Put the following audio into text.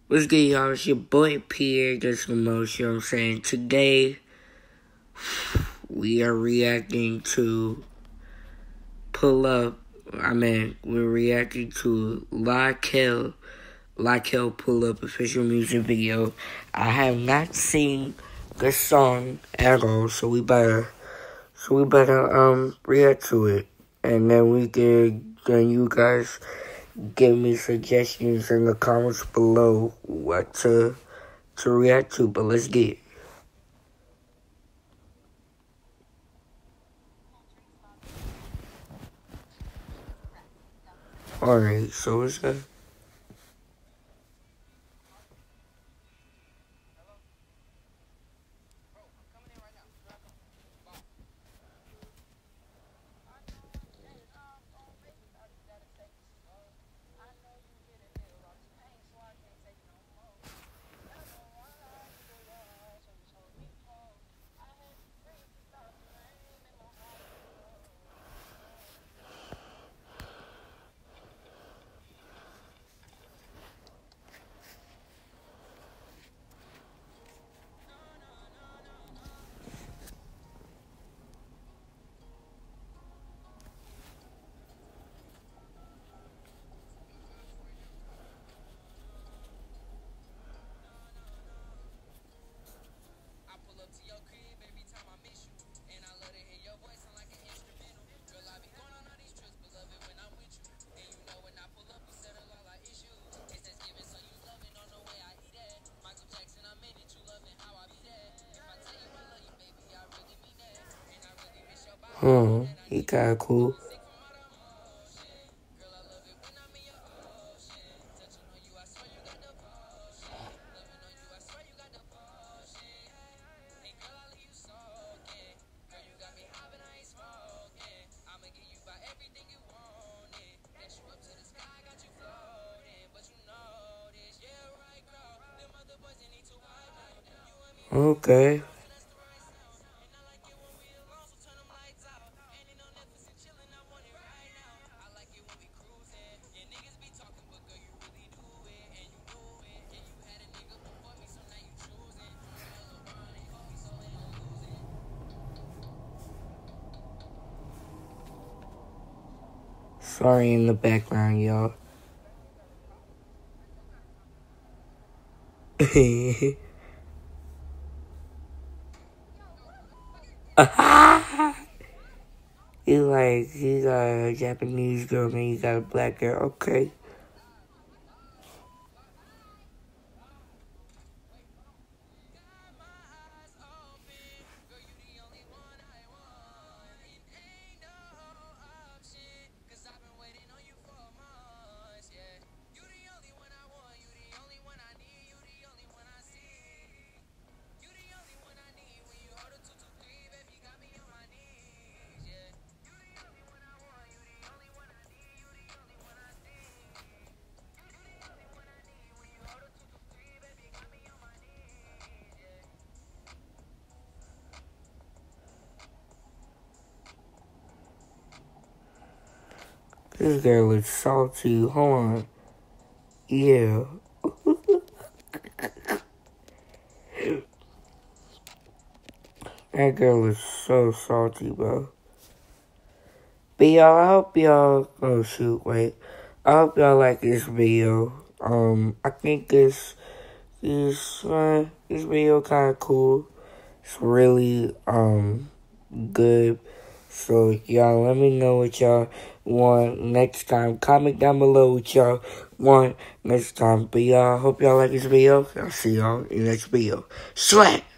What's good, y'all? It's your boy Pierre, just the most, you know what I'm saying? Today, we are reacting to we're reacting to Lakel Pull Up official music video. I have not seen the song at all, so we better react to it. And then you guys give me suggestions in the comments below what to react to, but let's get it. Alright, so what's that? He kinda cool. Okay. Sorry in the background, y'all. He got a Japanese girl, and he got a black girl. Okay. This girl is salty. Hold on. Yeah. That girl is so salty, bro. But y'all, I hope y'all, I hope y'all like this video. I think this video kind of cool. It's really, good. So, y'all, let me know what y'all want next time. Comment down below what y'all want next time. But y'all, I hope y'all like this video. I'll see y'all in the next video. Swag!